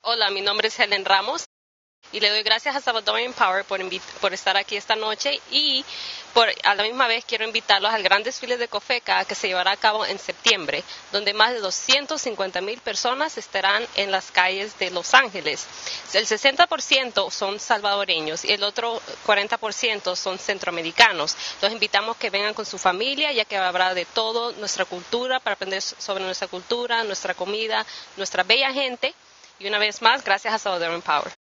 Hola, mi nombre es Helen Ramos y le doy gracias a Salvadorian Power por estar aquí esta noche y a la misma vez quiero invitarlos al gran desfile de COFECA que se llevará a cabo en septiembre, donde más de 250,000 personas estarán en las calles de Los Ángeles. El 60% son salvadoreños y el otro 40% son centroamericanos. Los invitamos que vengan con su familia, ya que habrá de todo, nuestra cultura, para aprender sobre nuestra cultura, nuestra comida, nuestra bella gente. Y una vez más, gracias a Salvadorian Power.